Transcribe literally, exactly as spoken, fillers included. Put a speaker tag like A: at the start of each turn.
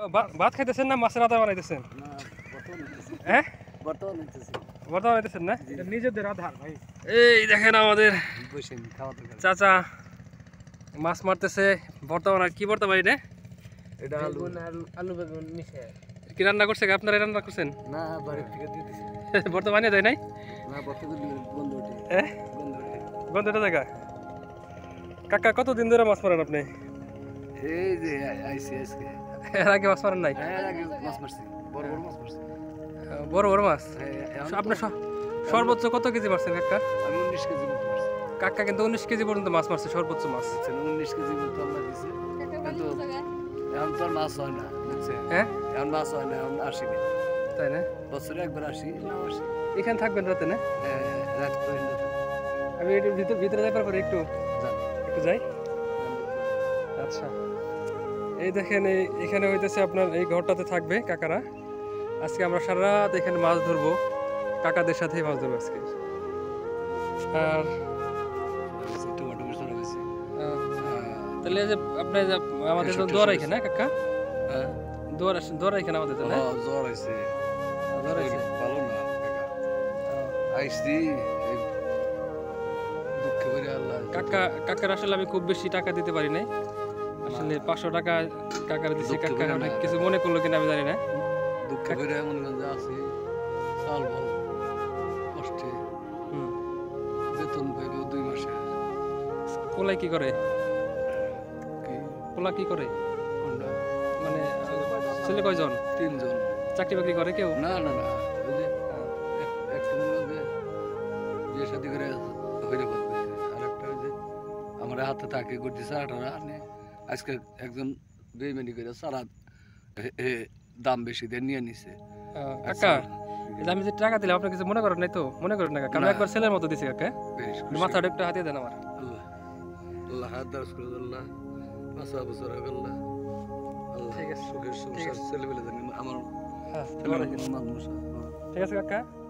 A: ভাত খাইতেছেন না মাছের আধার বানাইতেছেন? হ্যাঁ বর্তমান হইতেছেন না নিজেদের আধার ভাই। এই দেখেন আমাদের চাচা মাছ মারতেছে। বর্তমান আর কি বর্তমান ভাই রে?
B: এটা আলু আলু বেগুন মিশে
A: কি রান্না করছে? আপনারা রান্না করছেন
B: না বাড়ি থেকে দিয়ে দিছি।
A: বর্তমানে যায় নাই
B: না বর্তমানে বন্ধ ওঠে
A: হ্যাঁ
B: বন্ধ ওঠে
A: গন্ধটা জায়গা। কাকা কতদিন ধরে মাছ মারেন আপনি?
B: এই যে আইসি আজকে
A: এর আগে মাছ মারেন নাই?
B: হ্যাঁ আগে মাছ মারছি বড় বড় মাছ মারছি।
A: বড় বড় মাছ
B: হ্যাঁ
A: আপনার সর্বোচ্চ কত কেজি মারছেন কাকা?
B: আমি উনিশ কেজি মতো মারছি।
A: কাকা কিন্তু উনিশ কেজি পর্যন্ত মাছ মারছে সর্বোচ্চ মাছ।
B: উনিশ কেজি মতো আল্লাহ দিছে কিন্তু এখন তো আর মাছ হয় না বুঝছেন?
A: হ্যাঁ
B: এখন মাছ হয় না, এখন আসি না।
A: তাই না?
B: বছরে একবার আসি না আসি।
A: এখানে থাকবেন রাতে না?
B: হ্যাঁ রাত পর্যন্ত
A: আমি একটু ভিতর ভিতরে যাবার পরে একটু
B: যান
A: একটু যাই। আচ্ছা এই দেখেন এই এখানে হইতেছে আপনার এই ঘরটাতে থাকবে কাকারা। আজকে আমরা সারা রাত এখানে মাছ ধরবো, কাকাদের সাথেই মাছ ধরবো আজকে। আর
B: টমেটো মশলা রয়েছে।
A: আহ, তাহলে এই যে আপনার যে আমাদের তো দোয়ার এখানে না কাকা?
B: হ্যাঁ
A: দোয়ার দোয়ার এখানে আমাদের তো না?
B: ও জ্বর হয়েছে
A: দোয়ার আছে
B: ভালো না আইসি দুঃখ করে আল্লাহ
A: কাকা কাকার আসলে আমি খুব বেশি টাকা দিতে পারি নাই আসলে। পাঁচশো টাকা কাকার দিচ্ছি। কাকা অনেক কিছু মনে করলো কিনা আমি জানি না।
B: দুঃখ করে এমন গঞ্জে আছি চাল বল কষ্টে
A: হুম
B: বেতন পাইব দুই মাসে।
A: পোলাই কি করে?
B: কি
A: পোলা কি করে
B: কোনটা?
A: মানে ছেলে কয়জন?
B: তিনজন।
A: চাকরি বাকরি করে কেউ?
B: না না না ওই যে এক- একটা মনে হয় যে বিয়ে শাদি করে হইলে করবে, আর একটা ওই যে আমার হাতে তাকে করতে সারাটা আনে আজকে একজন বেইমানি করে সারা এ- এ দাম বেশি দিয়ে নিয়ে নিছে।
A: আহ, কাকা এই যে আমি যে টাকা দিলাম আপনি কিছু মনে করেন নাই তো? মনে করেন না কাকা, আমি
B: না।
A: একবার ছেলের মতো দিছি কাকা।
B: বেশ খুশি।
A: মাথাটা একটু হাতিয়ে দেন আমার।
B: আল্লাহ আল্লাহ হাত দারাজ করে দেন, আল্লাহ বাঁচা বছর আল্লাহ আল্লাহ
A: ঠিক আছে,
B: সুখের
A: ঠিক
B: সংসার
A: আছে।
B: ছেলেবেলে জানি আমার
A: হ্যাঁ
B: ছেলের মানুষ।
A: ঠিক আছে কাকা।